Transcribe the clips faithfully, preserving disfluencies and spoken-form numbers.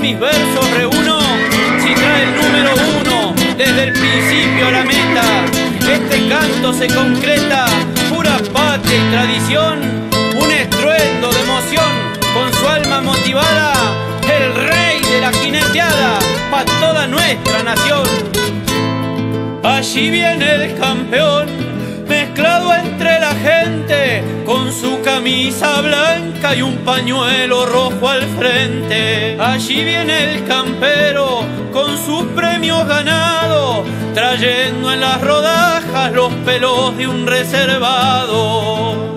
mis versos reúno, si trae el número uno, desde el principio a la meta. Este canto se concreta, pura patria y tradición, un estruendo de emoción, con su alma motivada, el rey de la jineteada, pa' toda nuestra nación. Allí viene el campeón, mezclado entre la gente, con su camisa blanca y un pañuelo rojo al frente. Allí viene el campero, con sus premios ganados, trayendo en las rodajas los pelos de un reservado.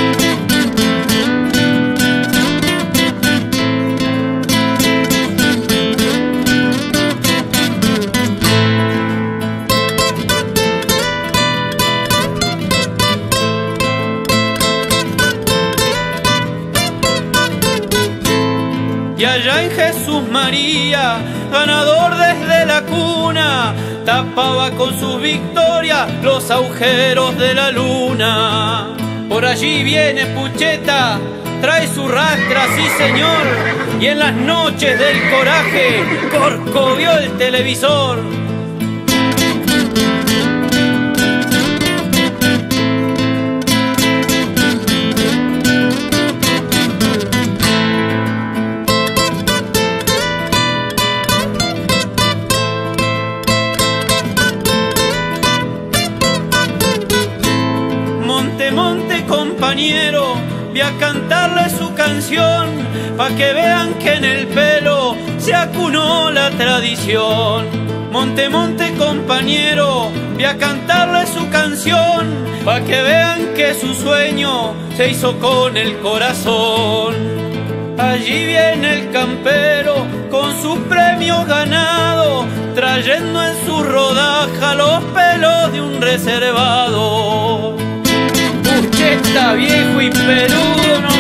Y allá en Jesús María, ganador desde la cuna, tapaba con sus victorias los agujeros de la luna. Por allí viene Pucheta, trae su rastra, sí señor, y en las noches del coraje corcovió el televisor. Monte, monte, compañero, voy a cantarle su canción, pa' que vean que en el pelo se acunó la tradición. Monte, monte, compañero, voy a cantarle su canción, pa' que vean que su sueño se hizo con el corazón. Allí viene el campero, con sus premios ganados, trayendo en su rodaja los pelos de un reservado. Pucheta, viejo y peludo, no